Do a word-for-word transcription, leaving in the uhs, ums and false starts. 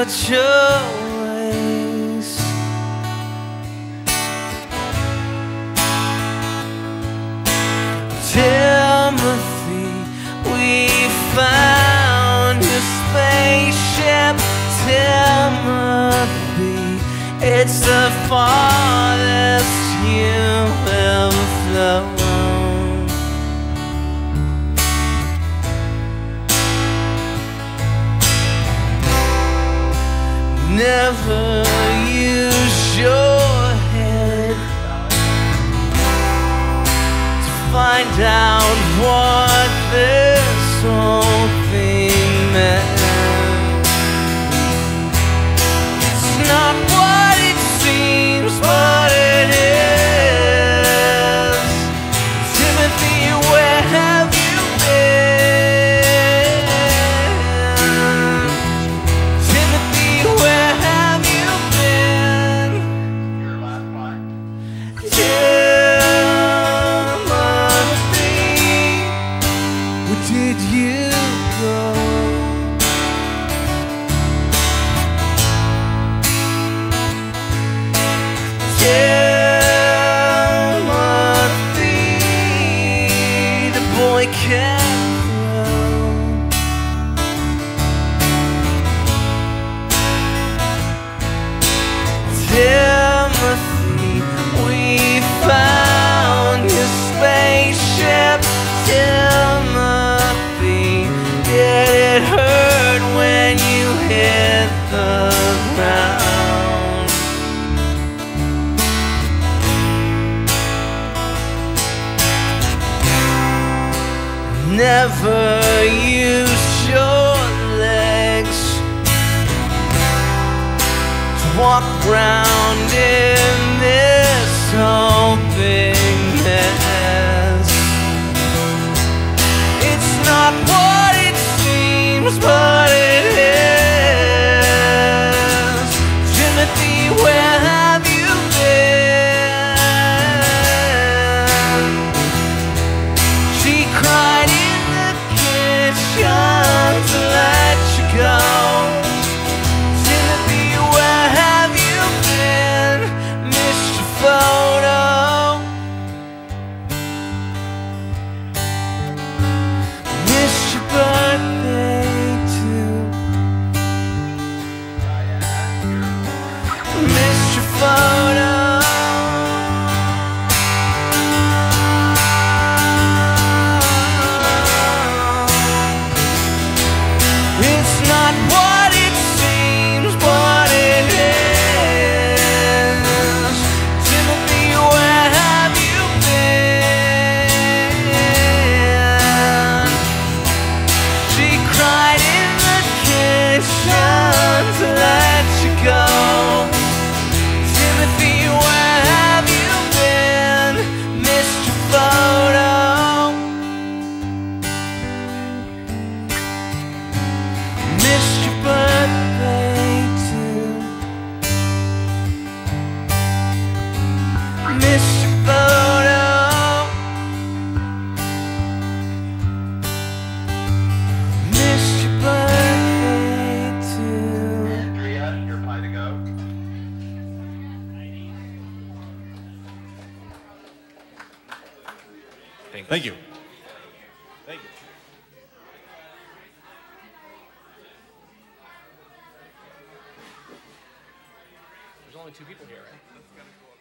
your choice. Timothy, we found your spaceship. Timothy, it's the farthest you've ever flown. Never use your head to find out what this whole thing meant. It's not what it seems, but it is. Timothy, where have you been? Timothy, where have you been? Your last line. Timothy, where did you go? Timothy, the boy can throw. Timothy, we found your spaceship. Timothy, did it hurt when you hit the ground? Never use your legs to walk round in this whole big mess. It's not what it seems, but it is. Timothy, where have you been? She cried in the kitchen to let you go. Timothy, where have you been? Missed your photo. Missed your birthday too. Missed your photo. It's not what it seems, but it is. Timothy, where have you been? She cried in the kitchen to let you go. Timothy, where have you been? Missed your photo. Missed your birthday too. Missed your photo. Missed your birthday too. Andrea, your pie to go. Thank you. Thank you. There's only two people here, right?